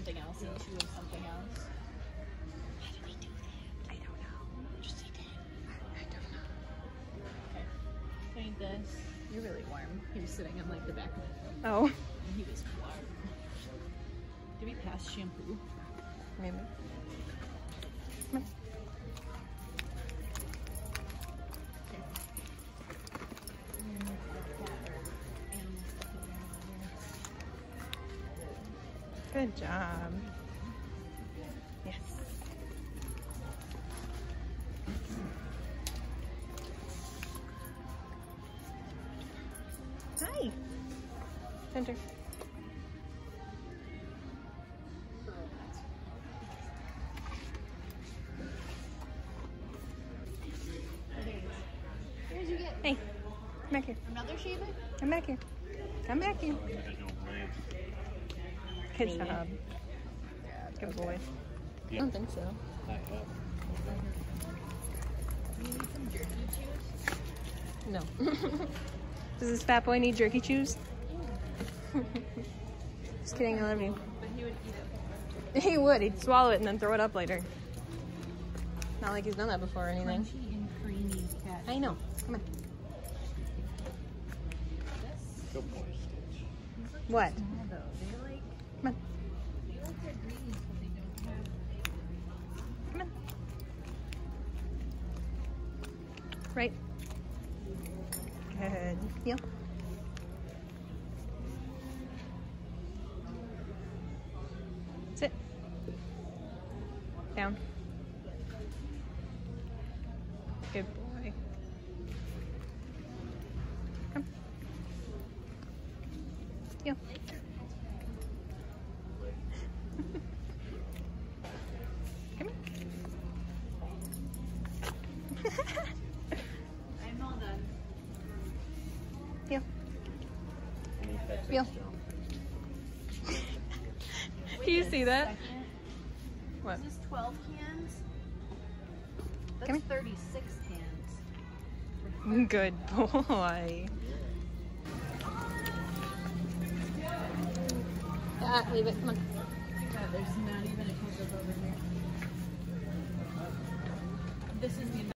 something else and 2 of something else. How did we do that? I don't know. Just say that. I don't know. Okay. So I need this. You're really warm. He was sitting on like the back of it. Oh. And he was warm. Did we pass shampoo? Maybe. Come on. Good job. Yes. Hi. Center. Where'd you get? Hey, come back here. Another shaver? Come back here. Come back here. Good job. Good boy. I don't think so. You need some jerky chews? No. Does this fat boy need jerky chews? Just kidding, I love you. But he would eat it. He would. He'd swallow it and then throw it up later. Not like he's done that before or anything. Crunchy and creamy cat. I know. Come on. Good boy, Stitch. What? Small though. They're like, Come on. they like their greens, but they don't have. Come on. Right. Good. Heel. Sit. Down. Good boy. Come. Heel. Come here. I'm all done. Heel. Any pets Feel. extra? Do you see that? Second. What? Is this 12 cans? That's Come here. 36 cans. Good boy. Leave it. Come on. There's not even a ketchup over here. This is the